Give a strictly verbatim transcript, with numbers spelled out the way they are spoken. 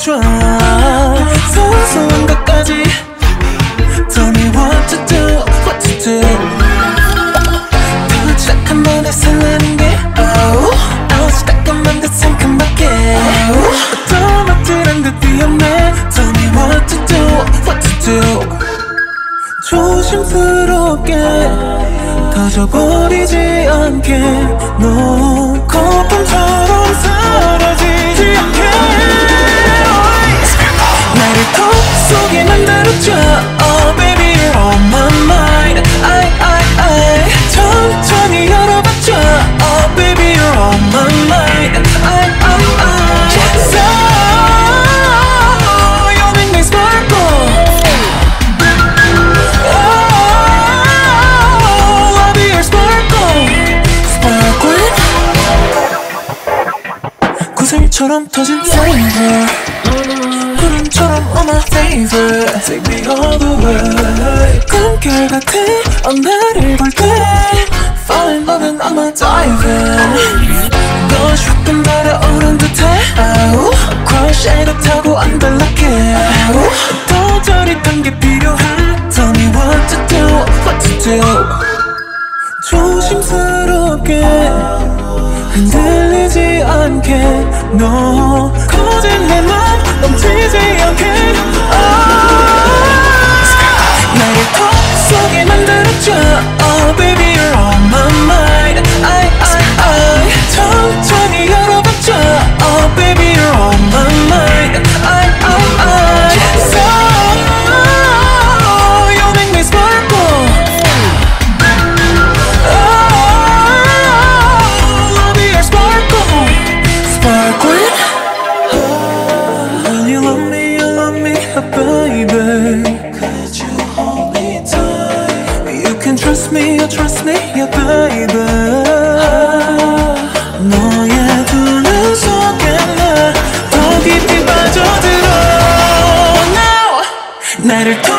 줘 소소한 것까지 Tell me what to do, what to do 도착 한 번에 설레는 게 oh 아우치 따끔한 듯 상큼하게 또 멋지는 듯 위험해 Tell me what to do, what to do 조심스럽게 터져버리지 않게 너 거품처럼 사라지지 않게 나를 톡 속에 만들어줘 Oh baby you're on my mind I, I, I 천천히 열어봐줘 Oh baby you're on my mind I, I, I So you make me sparkle Oh I'll be your sparkle Sparkle 구슬처럼 터진 flavor 구름처럼 on my favor Take me all the way 꿈결 같아 어 나를 볼 때 Fall in love and I'm a diver 너 조금 달아오른 듯해 아우 크러쉬에도 타고 안 달라게 아우 더 저릿한 게 필요해 Tell me what to do, what to do 조심스럽게 흔들리지 않게 너 커진 내 맘 넘치지 않게 나를 톡 속에 만들어줘 Oh baby you're on my mind I, I, I 천천히 열어봐줘 Oh baby you're on my mind I, I, I So you make me sparkle Oh I'll be your sparkle Sparkle When you love me, you love me, baby Could you hold me tight You can trust me, you trust me, yeah baby 너의 두 눈 속에 나 더 깊이 빠져들어 Now 나를